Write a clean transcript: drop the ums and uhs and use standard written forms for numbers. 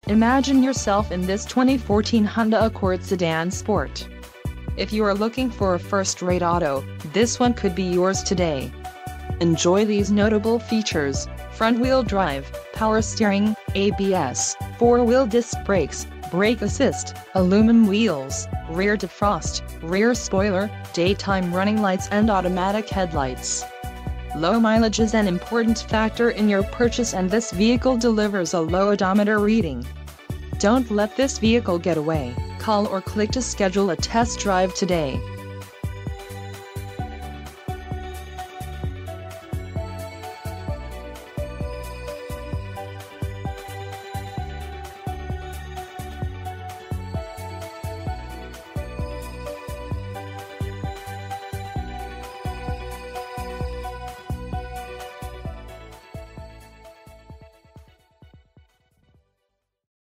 Imagine yourself in this 2014 Honda Accord Sedan Sport. If you are looking for a first-rate auto, this one could be yours today. Enjoy these notable features: front-wheel drive, power steering, ABS, 4-wheel disc brakes, brake assist, aluminum wheels, rear defrost, rear spoiler, daytime running lights and automatic headlights. Low mileage is an important factor in your purchase, and this vehicle delivers a low odometer reading. Don't let this vehicle get away. Call or click to schedule a test drive today.